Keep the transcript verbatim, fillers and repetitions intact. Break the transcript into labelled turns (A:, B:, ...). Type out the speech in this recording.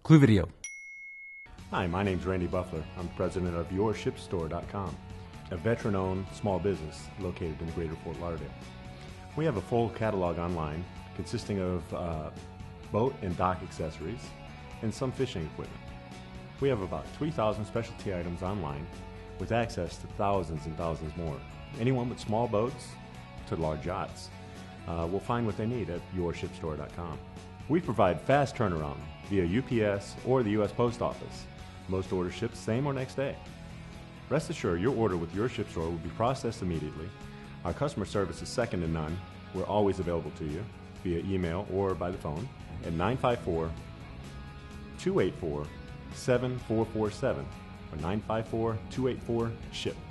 A: Clue video.
B: Hi, my name's Randy Buffler. I'm president of your ship store dot com, a veteran-owned small business located in the greater Fort Lauderdale. We have a full catalog online consisting of uh, boat and dock accessories and some fishing equipment. We have about three thousand specialty items online with access to thousands and thousands more. Anyone with small boats to large yachts uh, will find what they need at your ship store dot com. We provide fast turnaround via U P S or the U S Post Office. Most orders ship same or next day. Rest assured, your order with your ship store will be processed immediately. Our customer service is second to none. We're always available to you via email or by the phone at nine five four, two eight four, seven four four seven or nine five four, two eight four, SHIP.